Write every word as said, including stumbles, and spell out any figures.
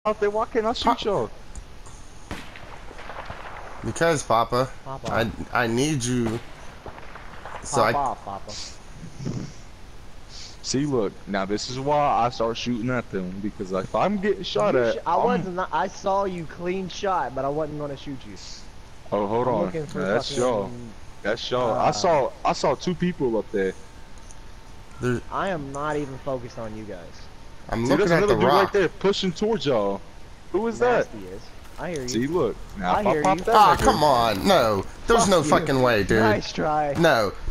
out there. Why can't I shoot y'all? Because, Papa, Papa. I I need you. So Pop I. off, Papa. See, look. Now this is why I start shooting at them because if I'm getting shot You at, sh I I'm... wasn't. Not, I saw you clean shot, but I wasn't gonna shoot you. Oh, hold I'm on. looking for Now, that's fucking, y'all. That's y'all. uh, I saw. I saw two people up there. There, I am not even focused on you guys. I'm See, looking there's at another the dude rock. right there pushing towards y'all. Who is that? Nasty is. I hear you. See, look. Now I if I hear pop you. that Ah, nigga- come on. No. There's Fuck no you. fucking way, dude. Nice try. No.